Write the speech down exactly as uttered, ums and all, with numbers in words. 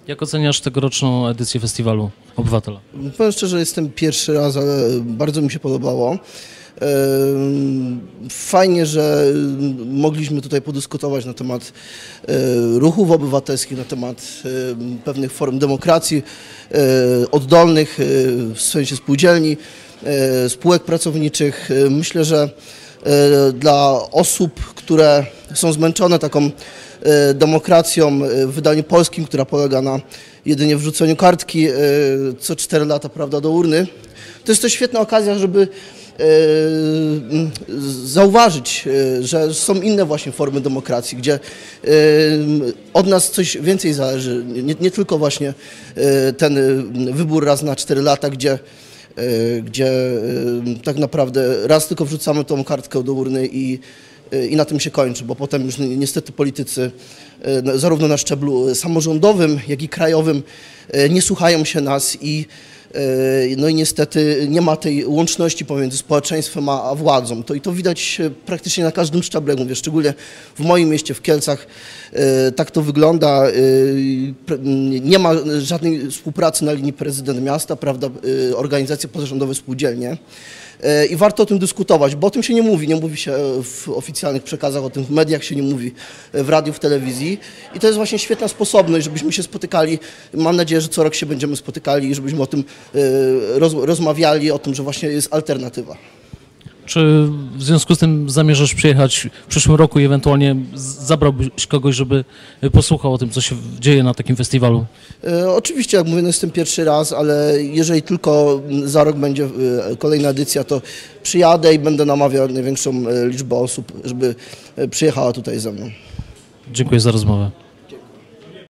Jak oceniasz tegoroczną edycję Festiwalu Obywatela? Powiem szczerze, jestem pierwszy raz, ale bardzo mi się podobało. Fajnie, że mogliśmy tutaj podyskutować na temat ruchów obywatelskich, na temat pewnych form demokracji oddolnych, w sensie spółdzielni, spółek pracowniczych. Myślę, że dla osób, które są zmęczone taką demokracją w wydaniu polskim, która polega na jedynie wrzuceniu kartki co cztery lata, prawda, do urny, to jest to świetna okazja, żeby zauważyć, że są inne właśnie formy demokracji, gdzie od nas coś więcej zależy, nie, nie tylko właśnie ten wybór raz na cztery lata, gdzie, gdzie tak naprawdę raz tylko wrzucamy tą kartkę do urny i, i na tym się kończy, bo potem już niestety politycy zarówno na szczeblu samorządowym, jak i krajowym nie słuchają się nas i no i niestety nie ma tej łączności pomiędzy społeczeństwem a władzą. To i to widać praktycznie na każdym szczeblu, mówię, szczególnie w moim mieście, w Kielcach, tak to wygląda. Nie ma żadnej współpracy na linii prezydent miasta, prawda, organizacje pozarządowe, spółdzielnie. I warto o tym dyskutować, bo o tym się nie mówi, nie mówi się w oficjalnych przekazach, o tym w mediach się nie mówi, w radiu, w telewizji. I to jest właśnie świetna sposobność, żebyśmy się spotykali. Mam nadzieję, że co rok się będziemy spotykali i żebyśmy o tym roz, rozmawiali, o tym, że właśnie jest alternatywa. Czy w związku z tym zamierzasz przyjechać w przyszłym roku i ewentualnie zabrałbyś kogoś, żeby posłuchał o tym, co się dzieje na takim festiwalu? E, oczywiście, jak mówię, no jestem pierwszy raz, ale jeżeli tylko za rok będzie kolejna edycja, to przyjadę i będę namawiał największą liczbę osób, żeby przyjechała tutaj ze mną. Dziękuję za rozmowę.